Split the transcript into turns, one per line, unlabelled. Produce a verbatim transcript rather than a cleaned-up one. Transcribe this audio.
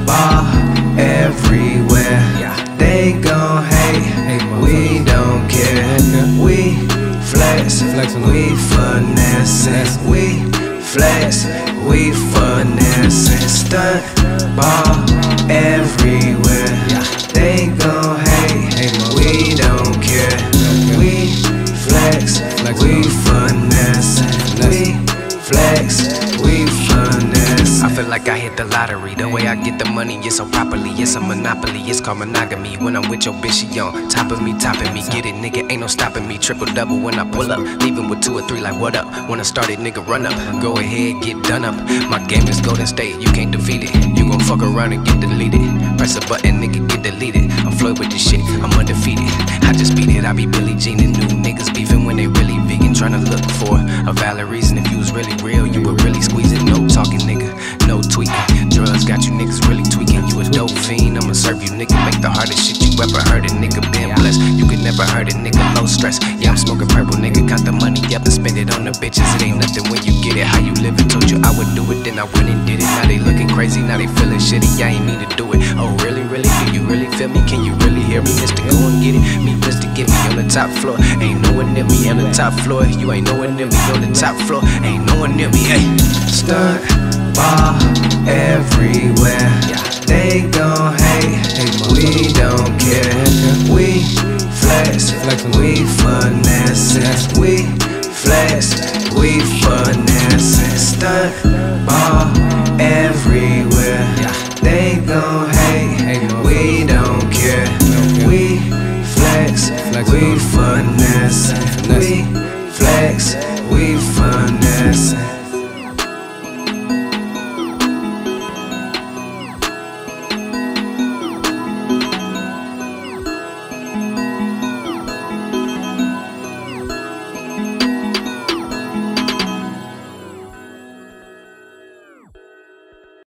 ball everywhere. They gon' hate, we don't care. We flex, we finessing. We flex, we finessing. Stunt ball everywhere. They gon' hate, we don't care. We flex, we finessing. We flex, we finesse.
I feel like I hit the lottery. The way I get the money, it's so properly. It's a monopoly, it's called monogamy. When I'm with your bitch, she on top of me, topping me. Get it, nigga, ain't no stopping me. Triple double when I pull up. Leaving with two or three like what up. When I started, nigga, run up. Go ahead, get done up. My game is Golden State, you can't defeat it. You gon' fuck around and get deleted. Press a button, nigga, get deleted. I'm Floyd with this shit, I'm undefeated. I just beat it, I be Billie Jean and new niggas beefing when they really vegan. Tryna look for a valid reason. If you was really real, you would really squeeze it. No talking, nigga, no tweaking. Drugs got you niggas really tweaking. You a dope fiend, I'ma serve you, nigga. Make the hardest shit you ever heard. A nigga been blessed, you could never hurt a nigga low stress. Yeah, I'm smoking purple, nigga. Count the money up and spend it on the bitches. It ain't nothing when you get it. How you living? Told you I would do it, then I went and did it. Now they looking crazy, now they feeling shitty. I ain't mean to do it. Oh really, really? Do you really feel me? Can you really hear me? Mister Go and get it. Me, Mister Get me on the top floor. Ain't no one near me on the top floor. You ain't no one near me on the top floor. Ain't no one near me. Hey,
stunt ball everywhere. They gon' hate, we don't care. We flex, we finessing. We flex, we finessing. Stunt ball everywhere. They gon' hate, we don't care. We flex, we finessing. We flex, we finessing.